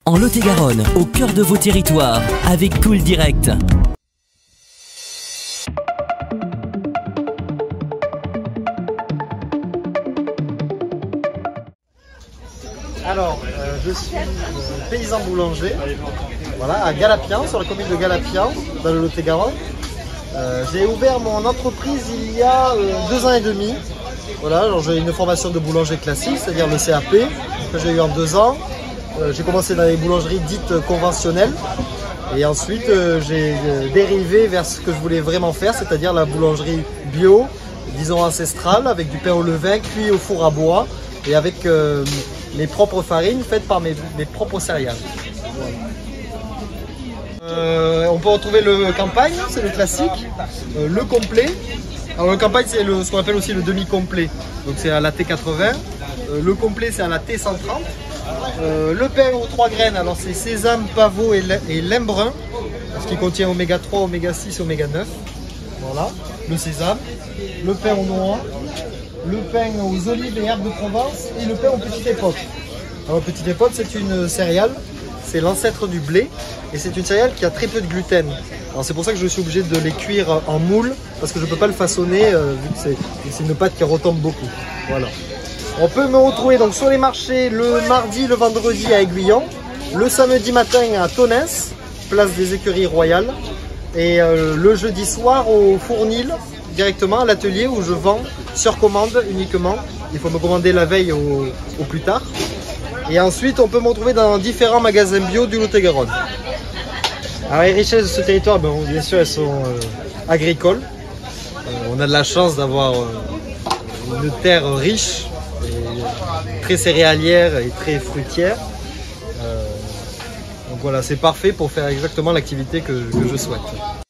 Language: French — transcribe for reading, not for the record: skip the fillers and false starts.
En Lot-et-Garonne, au cœur de vos territoires, avec Cool Direct. Alors, je suis paysan boulanger, voilà, à Galapian, sur la commune de Galapian, dans le Lot-et-Garonne. J'ai ouvert mon entreprise il y a 2 ans et demi. Voilà, j'ai une formation de boulanger classique, c'est-à-dire le CAP, que j'ai eu en 2 ans. J'ai commencé dans les boulangeries dites conventionnelles. Et ensuite, j'ai dérivé vers ce que je voulais vraiment faire, c'est-à-dire la boulangerie bio, disons ancestrale, avec du pain au levain, cuit au four à bois, et avec mes propres farines faites par mes propres céréales. Voilà. On peut retrouver le campagne, c'est le classique, le complet. Alors le campagne, c'est ce qu'on appelle aussi le demi-complet, donc c'est à la T80. Le complet, c'est à la T130. Le pain aux 3 graines, alors c'est sésame, pavot et lin brun, ce qui contient oméga 3, oméga 6, oméga 9. Voilà, le sésame, le pain aux noix, le pain aux olives et herbes de Provence et le pain aux petites époques. Alors petite époque, c'est une céréale, c'est l'ancêtre du blé et c'est une céréale qui a très peu de gluten. Alors c'est pour ça que je suis obligé de les cuire en moule parce que je ne peux pas le façonner vu que c'est une pâte qui retombe beaucoup. Voilà. On peut me retrouver donc sur les marchés le mardi, le vendredi à Aiguillon, le samedi matin à Tonnes, place des Écuries Royales, et le jeudi soir au Fournil, directement à l'atelier où je vends sur commande uniquement. Il faut me commander la veille au plus tard. Et ensuite, on peut me retrouver dans différents magasins bio du Lot-et-Garonne. Alors les richesses de ce territoire, bien sûr, elles sont agricoles. On a de la chance d'avoir une terre riche, très céréalière et très fruitière. Donc voilà, c'est parfait pour faire exactement l'activité que je souhaite.